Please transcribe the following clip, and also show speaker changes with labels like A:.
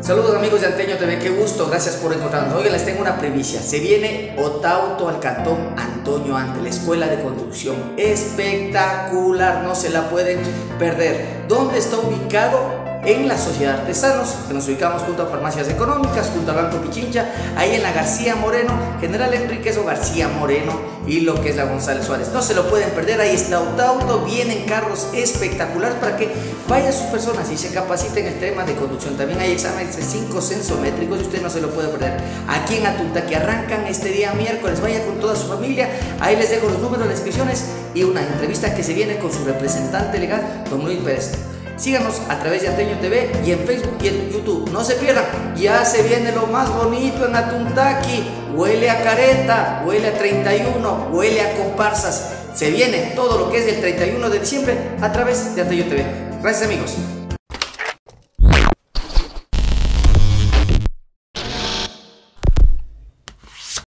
A: Saludos amigos de Anteño TV, qué gusto, gracias por encontrarnos. Hoy les tengo una primicia, se viene Otauto al Cantón Antonio Ante, la escuela de conducción, espectacular, no se la pueden perder. ¿Dónde está ubicado? En la Sociedad de Artesanos, que nos ubicamos junto a Farmacias Económicas, junto a Banco Pichincha, ahí en la García Moreno, General Enríquez o García Moreno y lo que es la González Suárez. No se lo pueden perder, ahí está Otauto, vienen carros espectaculares para que vayan sus personas y se capaciten en el tema de conducción. También hay exámenes de 5 sensométricos y usted no se lo puede perder. Aquí en Atunta, que arrancan este día miércoles, vaya con toda su familia, ahí les dejo los números, las inscripciones y una entrevista que se viene con su representante legal, don Luis Pérez. Síganos a través de Anteño TV y en Facebook y en YouTube. No se pierdan, ya se viene lo más bonito en Atuntaqui. Huele a careta, huele a 31, huele a comparsas. Se viene todo lo que es del 31 de diciembre a través de Anteño TV. Gracias amigos.